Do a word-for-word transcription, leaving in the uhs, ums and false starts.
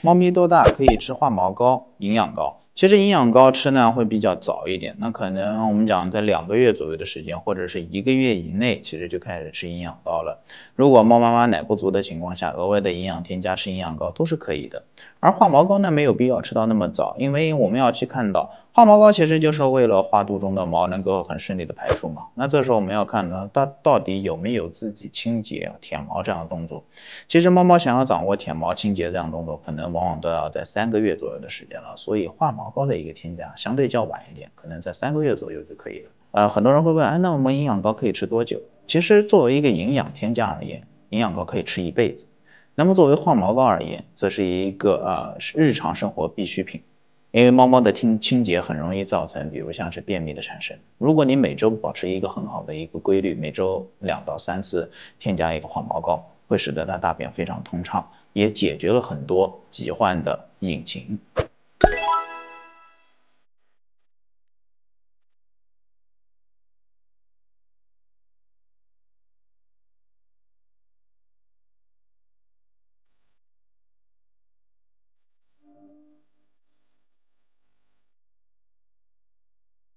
猫咪多大可以吃化毛膏、营养膏？其实营养膏吃呢会比较早一点，那可能我们讲在两个月左右的时间，或者是一个月以内，其实就开始吃营养膏了。如果猫妈妈奶不足的情况下，额外的营养添加吃营养膏都是可以的。而化毛膏呢，没有必要吃到那么早，因为我们要去看到化毛膏其实就是为了花肚中的毛能够很顺利的排出嘛。那这时候我们要看呢，它到底有没有自己清洁、舔毛这样的动作。其实猫猫想要掌握舔毛、清洁这样的动作，可能往往都要在三个月左右的时间了。所以化毛膏的一个添加相对较晚一点，可能在三个月左右就可以了。呃，很多人会问，哎，那我们营养膏可以吃多久？其实作为一个营养添加而言，营养膏可以吃一辈子。那么作为化毛膏而言，则是一个呃日常生活必需品。因为猫猫的清清洁很容易造成，比如像是便秘的产生。如果你每周保持一个很好的一个规律，每周两到三次添加一个化毛膏，会使得它大便非常通畅，也解决了很多疾患的引擎。